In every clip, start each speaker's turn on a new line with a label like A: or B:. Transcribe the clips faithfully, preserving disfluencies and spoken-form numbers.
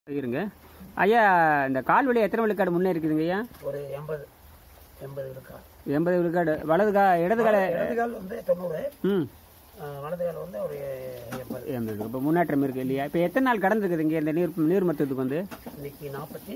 A: இருங்க ஐயா. இந்த கால் வலி எத்தனை விழுக்காடு முன்னே இருக்குதுங்க ஐயா?
B: ஒரு எண்பது எண்பது விழுக்காடு.
A: எண்பது விழுக்காடு. வலது கா இடது கால
B: இடது கால் வந்து தொண்ணூறு.
A: ம்
B: வலது கால் வந்து ஒரு எண்பது
A: எண்பது. இப்போ முன்னேற்றம் இருக்குது இல்லையா? இப்போ எத்தனை நாள் கடந்துருக்குதுங்க இந்த நீர் நீர் மருத்துவத்துக்கு வந்து?
B: இன்னைக்கு நாற்பத்தி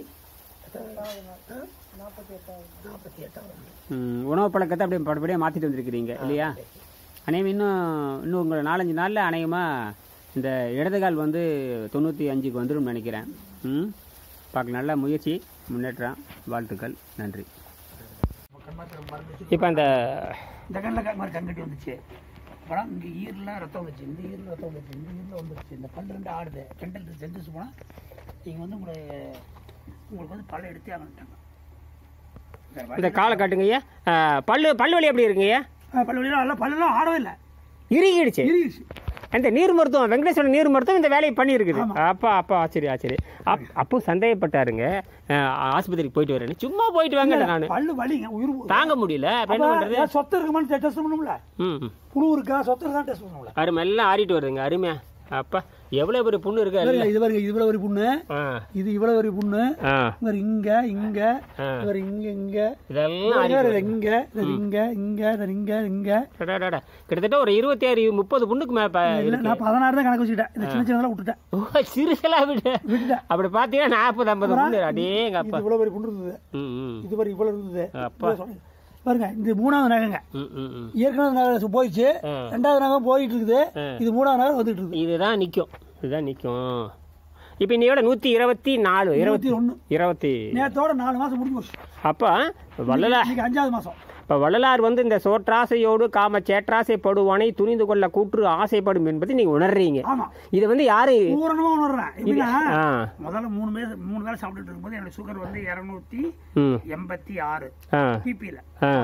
B: நாற்பத்தி எட்டாவது.
A: உணவு பழக்கத்தை அப்படியே படிப்படியாக மாற்றிட்டு வந்திருக்கிறீங்க இல்லையா? அநேகம் இன்னும் இன்னும் உங்களை நாலஞ்சு நாளில் அநேகமாக இந்த இடது கால் வந்து தொண்ணூற்றி அஞ்சுக்கு வந்துடும் நினைக்கிறேன். ம் பார்க்க நல்ல முயற்சி, முன்னேற்றம், வாழ்த்துக்கள், நன்றி. இப்போ அந்த
B: இந்த கண்ணில் மாதிரி கண்கட்டி வந்துச்சு. அப்புறம் இங்கே ஈரில் ரத்தம் வந்துச்சு, இந்த ஈரில் ரத்தம் வந்துச்சு, இந்த ஈரில் வந்துருச்சு. இந்த பல் ரெண்டு ஆடுது. டென்டல் சென்டர்ஸ் போனால் நீங்கள் வந்து உங்களை உங்களுக்கு வந்து பல்ல எடுத்தே ஆகணுட்டாங்க.
A: இந்த காலை காட்டுங்க ஐயா. பல்லு பல்லு வலி எப்படி இருக்குங்க ஐயா?
B: பல்லு வலியெல்லாம் நல்லா பல்லெல்லாம் ஆடவே இல்லை,
A: இறுகிடுச்சு.
B: இறுகிடுச்சு.
A: அந்த நீர் மருத்துவம் வெங்கடேஸ்வரன் நீர் மருத்துவம் இந்த வேலையை பண்ணியிருக்குது. அப்பா அப்பா ஆச்சரிய ஆச்சரிய. அப் அப்போ சந்தேகப்பட்டாருங்க, ஆஸ்பத்திரிக்கு போயிட்டு வரேன்னு. சும்மா போயிட்டு வாங்க, நான்
B: பல்லு வலிங்க, உயிர்
A: தாங்க முடியல. என்ன பண்றது?
B: சொத்து இருக்குமான்னு டெஸ்ட் பண்ணணும்ல.
A: ம்
B: புழு இருக்கா சொத்து இருக்கா டெஸ்ட் பண்ணணும்ல.
A: அருமை எல்லாம் ஆறிட்டு வருதுங்க. அருமையா. அப்பா எவ்வளவு பெரிய புண்ணு இருக்கு.
B: இது பாருங்க, இது இவ்வளவு ஒரு புண்ணு, இது இவ்வளவு ஒரு புண்ணு, இவர் இங்க இங்க இவர் இங்க இங்க
A: இதெல்லாம்
B: இங்க இங்க இங்க இங்க இங்க
A: கிட்டத்தட்ட ஒரு இருபத்தி ஆறு முப்பது புண்ணுக்கு மேல.
B: நான் பதினாறு தான் கணக்கு வச்சுக்கிட்டேன். இந்த சின்ன சின்னதெல்லாம் விட்டுட்டேன்.
A: சிறுசலா விட்டு விட்டுட்டேன். அப்படி பாத்தீங்கன்னா நாற்பது ஐம்பது புண்ணு. அடேங்க அப்பா,
B: இவ்வளவு பெரிய புண்ணு இருந்தது. இது வரை இவ்வளவு இருந்தது. அப்பா பாருங்க, இந்த மூணாவது நகங்க. ஏற்கனவே நகை போயிடுச்சு, ரெண்டாவது நகம் போயிட்டு இருக்குது, இது மூணாவது நகர் வந்துட்டு இருக்கு.
A: இதுதான் நிக்கும், இதுதான் நிக்கும். இப்ப இன்னையோட நூத்தி இருபத்தி நாலு இருபத்தி ஒண்ணு இருபத்தி
B: நேரத்தோட நாலு மாசம் முடிஞ்சு போச்சு.
A: அப்ப வள்ளலார்
B: அஞ்சாவது மாசம்.
A: இப்போ வள்ளலார் வந்து இந்த சோற்றாசையோடு காம சேற்றாசை படுவானை துணிந்து கொள்ள கூற்று ஆசைப்படும் என்பதை நீங்க உணர்றீங்க. இது வந்து யாரு
B: பூரணமா உணர்றேன். முதல்ல மூணு பேர் மூணு வேலை சாப்பிட்டுட்டு இருக்கும்போது என்னோட சுகர் வந்து இருநூத்தி எண்பத்தி ஆறு பிபில,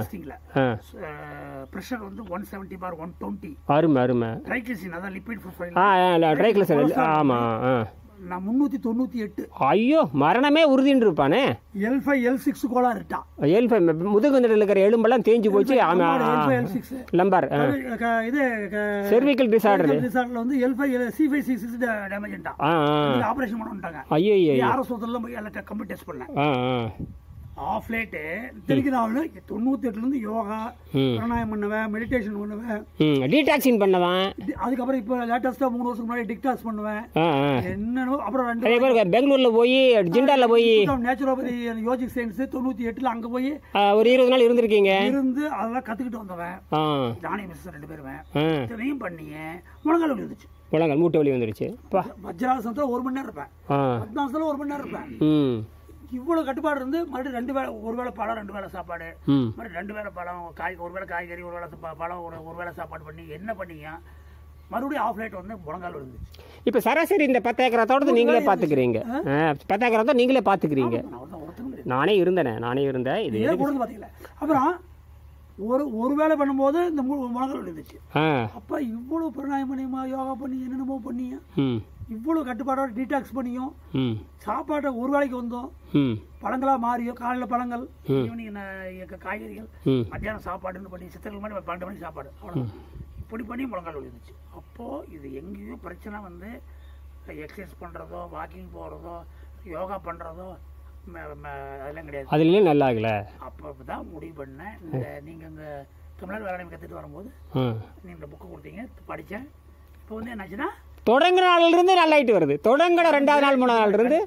B: பிரஷர் வந்து one seventy bar one twenty.
A: அருமை அருமை.
B: ட்ரைக்ளிசரின் அதான் லிபிட் ப்ரொஃபைல்.
A: ட்ரைக்ளிசரின் ஆமா.
B: நான் முன்னூத்தி தொண்ணூத்தி எட்டு.
A: ஐயோ, மரணமே உறுதின்னு இருப்பானே.
B: எல் ஃபைவ் எல் சிக்ஸ் கோளாறு இருக்கா?
A: எல் ஃபைவ் முதுகுந்தில் இருக்கிற எலும்பெல்லாம் தேஞ்சு போச்சு. லம்பார்
B: இது
A: செர்விக்கல் டிசார்டர்.
B: டிசார்டர்ல வந்து L five C five C six டேமேஜ்ட்டா. ஆபரேஷன் பண்ணட்டாங்க.
A: ஐயோ ஐயோ.
B: யாரோ சொத்தெல்லாம் போய் எல்லா கம்ப்யூட்டர் டெஸ்ட் பண்ணேன். ஆஃப் லைட் தெரிக்குதாவல தொண்ணூத்தி எட்டுல இருந்து யோகா பிராணாயம் பண்ணுவேன், மெடிடேஷன் பண்ணுவேன்,
A: டீடாக்சிங் பண்ணுவேன்.
B: அதுக்கப்புறம் இப்போ லேட்டஸ்டா மூணு வருஷத்துக்கு முன்னாடி டிக்டாக்ஸ் பண்ணுவேன். என்னன்னு அப்புறம்
A: ரெண்டு பெங்களூர்ல போய் ஜிண்டால போய்
B: நேச்சுரோபதி யோஜிக் சயின்ஸ் தொண்ணூத்தி எட்டுல அங்க போய்
A: ஒரு இருபது நாள் இருந்திருக்கீங்க.
B: இருந்து அதெல்லாம் கத்துக்கிட்டு வந்தவன். நானே மிஸ் ரெண்டு பேருவேன். இத்தனையும் பண்ணியே முழங்கால் வலி வந்துச்சு.
A: முழங்கால் மூட்டை வலி வந்துருச்சு.
B: வஜ்ராசனத்துல ஒரு மணி நேரம் இருப்பேன், பத்மாசத்துல ஒரு மணி நேரம் இருப்பேன். இவ்வளவு கட்டுப்பாடு இருந்து மறுபடியும் ரெண்டு வேலை, ஒரு வேளை பழம் ரெண்டு வேலை சாப்பாடு, மறுபடியும் ரெண்டு வேலை பழம் காய், ஒரு வேளை காய்கறி, ஒரு வேளை பழம், ஒரு ஒரு வேளை சாப்பாடு பண்ணி என்ன பண்ணீங்க மறுபடியும் ஆஃப் லைட் வந்து முழங்கால் விழுந்துச்சு.
A: இப்போ சராசரி இந்த பத்து ஏக்கரா தோட்டத்தை நீங்களே பார்த்துக்கிறீங்க. பத்து ஏக்கரா தோட்டம் நீங்களே பார்த்துக்கிறீங்க. நானே இருந்தேனே, நானே இருந்தேன். இது
B: பார்த்தீங்களா? அப்புறம் ஒரு ஒரு வேலை பண்ணும்போது இந்த முழங்கால் விழுந்துச்சு. அப்ப இவ்வளவு பிராணாயம் பண்ணியுமா, யோகா பண்ணி என்னென்னமோ பண்ணியா, இவ்வளவு கட்டுப்பாடோட டீடாக்ஸ் பண்ணியும் சாப்பாட்டை ஒரு வேளைக்கு வந்தோம், பழங்களா மாறியும், காலையில பழங்கள், ஈவினிங் காய்கறிகள், மத்தியானம் சாப்பாடுன்னு பண்ணி சித்திரங்கள் மாதிரி பன்னெண்டு மணிக்கு சாப்பாடு, அவ்வளோ இப்படி பண்ணி முழங்கால் விழுந்துச்சு. அப்போ இது எங்கேயோ பிரச்சனை வந்து எக்ஸசைஸ் பண்றதோ, வாக்கிங் போறதோ, யோகா பண்றதோ அதெல்லாம் கிடையாது.
A: அதுலயும் நல்லா ஆகல.
B: அப்பதான் முடிவு பண்ணேன். இந்த நீங்க இந்த தமிழ்நாடு வேளாண்மை கத்துட்டு வரும்போது நீங்க இந்த புக்கு கொடுத்தீங்க, படிச்சேன். இப்போ வந்து என்னாச்சுன்னா
A: தொடங்கின நாள்ல இருந்து நல்லாயிட்டு வருது. தொடங்கின ரெண்டாவது நாள் மூணாவது நாள் இருந்து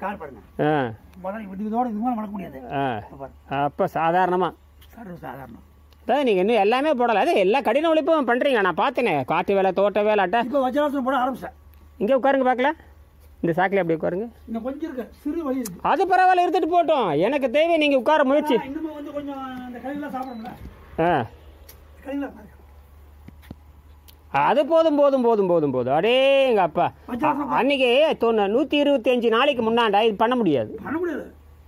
B: முதல்ல இதோட வளர்க்க முடியாது.
A: அப்ப சாதாரணமா
B: சாதாரணம்
A: அதான் நீங்க இன்னும் எல்லாமே போடல. அது எல்லா கடின உழைப்பும் பண்றீங்க. நான் பார்த்தேனே, காட்டு வேலை, தோட்ட வேலை. அட்டை
B: இப்போ வஜ்ராசனம் போட ஆரம்பிச்சேன்.
A: இங்கே உட்காருங்க பார்க்கல. இந்த சாக்கில் அப்படி உட்காருங்க.
B: இன்னும் கொஞ்சம் இருக்கு, சிறு வலி இருக்கு.
A: அது பரவாயில்ல, இருந்துட்டு போட்டோம். எனக்கு தேவை நீங்க உட்கார முயற்சி.
B: இன்னும் வந்து கொஞ்சம் அந்த கறியெல்லாம் சாப்பிடணும்ல.
A: ஆ
B: கறியெல்லாம்
A: அது போதும் போதும் போதும் போதும் போதும். அடே எங்க அப்பா, அன்னைக்கு தொண்ணூ நூத்தி இருபத்தி அஞ்சு நாளைக்கு முன்னாண்டா இது பண்ண முடியாது,
B: பண்ண முடியாது.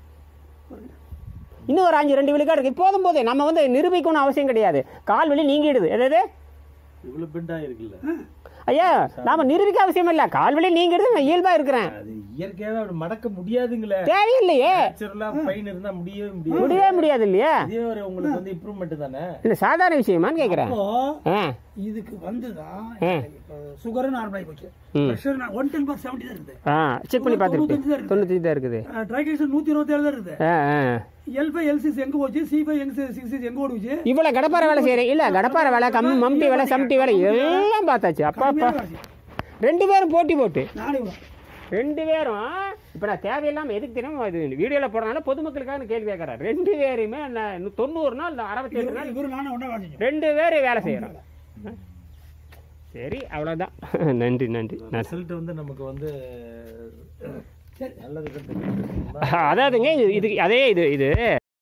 A: இன்னும் ஒரு அஞ்சு ரெண்டு விழுக்காடு இருக்கு. போதும் போது நம்ம வந்து நிரூபிக்கணும் அவசியம் கிடையாது. கால் வலி நீங்கிடுது. எதாவது
C: இவ்வளவு பெண்டா இருக்குல்ல,
A: ஐயா நாம நிரூபிக்க அவசியம் இல்லை, கால்வழி நீங்கிறது நான் இயல்பா இருக்கிறேன்.
C: அது இயற்கையாவே அப்படி மடக்க முடியாதுங்களே,
A: தேவையில்லையே,
C: நேச்சுரலா பெயின் இருந்தா முடியவே முடியாது,
A: முடியவே முடியாது இல்லையா?
C: இதே ஒரு உங்களுக்கு வந்து இம்ப்ரூவ்மெண்ட் தானே,
A: இல்ல சாதாரண விஷயமான்னு கேக்குறேன்.
B: இதுக்கு வந்துதான் சுகர் நார்மல் ஆகி போச்சு, pressure one ten bar seventy தான் இருக்குது.
A: ஆ செக் பண்ணி பார்த்துட்டு தொண்ணூத்தஞ்சு தான் இருக்குது,
B: ட்ரைகிளிசரைட் நூத்தி இருபத்தி ஏழு தான் இருக்குது. எல் ஃபைவ் எல் சிக்ஸ் எங்க போச்சு, சி ஃபைவ் எங்க சிக்ஸ் எங்க ஓடுச்சு. இவ்வளவு கடப்பார வேலை செய்யறேன் இல்ல, கடப்பார வேலை கம் மம்டி வேலை சம்டி வேலை எல்லாம் பார்த்தாச்சு. அப்பா அப்பா ரெண்டு பேரும் போட்டி போட்டு ரெண்டு பேரும் இப்போ நான் தேவையில்லாமல் எதுக்கு தெரியும் அது வீடியோவில் போடுறதுனால பொதுமக்களுக்காக கேள்வி கேட்குறேன். ரெண்டு பேருமே நான் தொண்ணூறு நாள் அறுபத்தி ஏழு நாள் ரெண்டு பேரும் வேலை செய்கிறோம். சரி அவ்வளோதான். நன்றி நன்றி.
C: ரிசல்ட் வந்து நமக்கு வந்து நல்லது.
A: அதாவதுங்க இது அதே இது இது